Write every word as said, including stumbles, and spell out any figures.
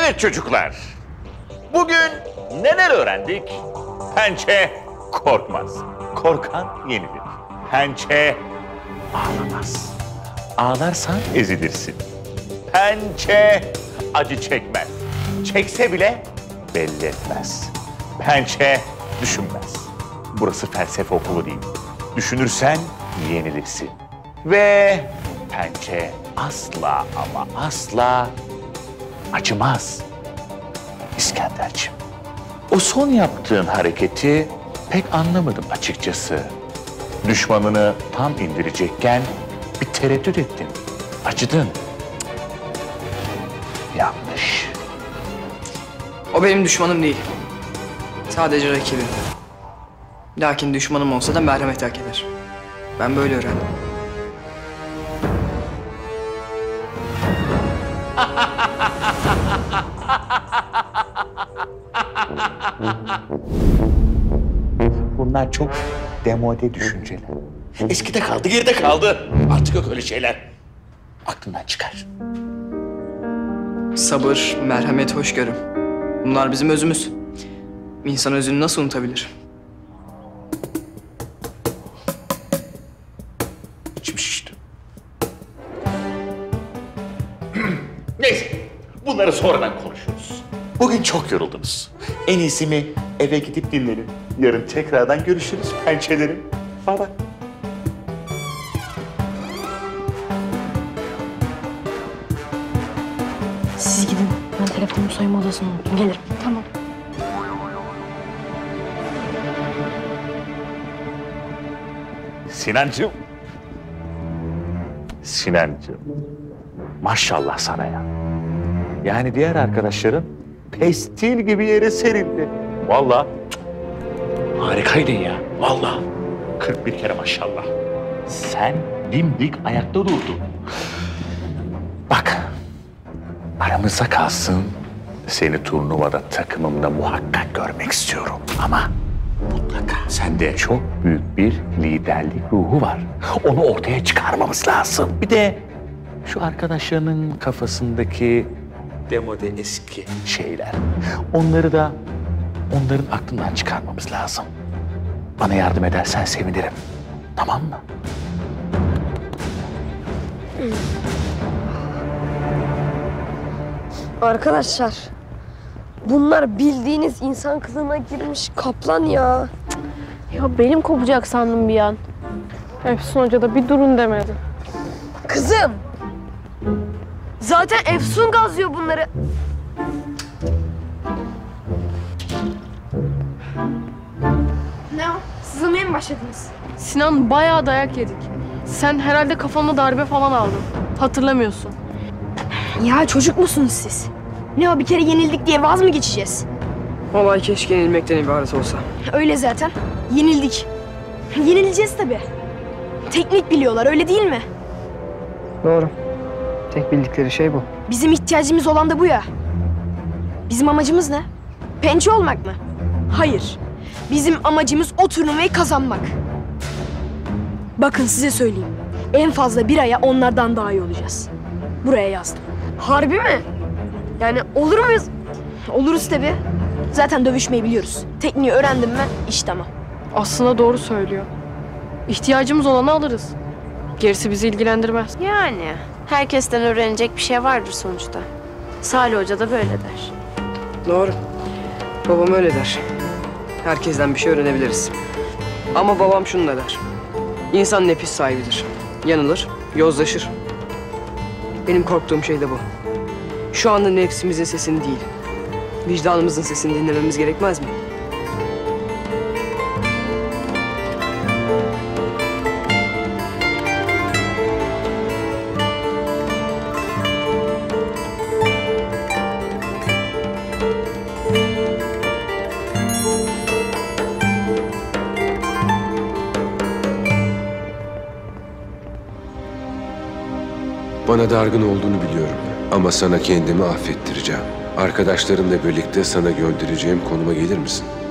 Evet çocuklar, bugün neler öğrendik? Pençe korkmaz, korkan yenilir. Pençe ağlamaz, ağlarsan ezilirsin. Pençe acı çekmez, çekse bile belli etmez. Pençe düşünmez. Burası felsefe okulu değil. Düşünürsen yenilirsin. Ve pençe asla ama asla acımaz. İskenderciğim, o son yaptığın hareketi pek anlamadım açıkçası. Düşmanını tam indirecekken bir tereddüt ettin. Acıdın. Cık. Yanlış. O benim düşmanım değil. Sadece rakibim. Lakin düşmanım olsa da merhamet hak eder. Ben böyle öğrendim. Bunlar çok demode düşünceler. Eskide kaldı, geride kaldı. Artık yok öyle şeyler. Aklından çıkar. Sabır, merhamet, hoşgörü. Bunlar bizim özümüz. İnsan özünü nasıl unutabilir? İçim şişti. Neyse, bunları sonradan konuşuruz. Bugün çok yoruldunuz. En iyisi mi eve gidip dinlenin. Yarın tekrardan görüşürüz pençelerim. Bay bay. Siz gidin. Ben telefonumu soyunma odasına unuttum. Gelirim. Tamam. Sinancığım. Sinancığım. Maşallah sana ya. Yani diğer arkadaşların pestil gibi yere serildi. Vallahi cık, harikaydın ya. Vallahi. kırk bir kere maşallah. Sen dimdik ayakta durdun. Bak, aramızda kalsın. Seni turnuvada takımımda muhakkak görmek istiyorum. Ama mutlaka sende çok büyük bir liderlik ruhu var. Onu ortaya çıkarmamız lazım. Bir de şu arkadaşlarının kafasındaki demode eski şeyler. Onları da onların aklından çıkarmamız lazım. Bana yardım edersen sevinirim. Tamam mı? Arkadaşlar, bunlar bildiğiniz insan kılığına girmiş kaplan ya. Ya benim kopacak sandım bir an. Efsun Hoca da bir durun demedi. Kızım! Zaten Efsun gazlıyor bunları. Ne o? Sızılmaya mı başladınız? Sinan bayağı dayak yedik. Sen herhalde kafana darbe falan aldın. Hatırlamıyorsun. Ya çocuk musunuz siz? Ne o, bir kere yenildik diye vaz mı geçeceğiz? Olay keşke yenilmekten ibaret olsa. Öyle zaten. Yenildik. Yenileceğiz tabii. Teknik biliyorlar, öyle değil mi? Doğru. Tek bildikleri şey bu. Bizim ihtiyacımız olan da bu ya. Bizim amacımız ne? Pençe olmak mı? Hayır. Bizim amacımız o turnuvayı kazanmak. Bakın size söyleyeyim. En fazla bir aya onlardan daha iyi olacağız. Buraya yazdım. Harbi mi? Yani olur muyuz? Oluruz tabii. Zaten dövüşmeyi biliyoruz. Tekniği öğrendim mi iş tamam. Aslında doğru söylüyor. İhtiyacımız olanı alırız. Gerisi bizi ilgilendirmez. Yani herkesten öğrenecek bir şey vardır sonuçta. Salih Hoca da böyle der. Doğru. Babam öyle der. Herkesten bir şey öğrenebiliriz. Ama babam şunu da der. İnsan nefis sahibidir. Yanılır, yozlaşır. Benim korktuğum şey de bu. Şu anda nefsimizin sesini değil, vicdanımızın sesini dinlememiz gerekmez mi? Bana dargın olduğunu biliyorum ama sana kendimi affettireceğim. Arkadaşlarımla birlikte sana göndereceğim konuma gelir misin?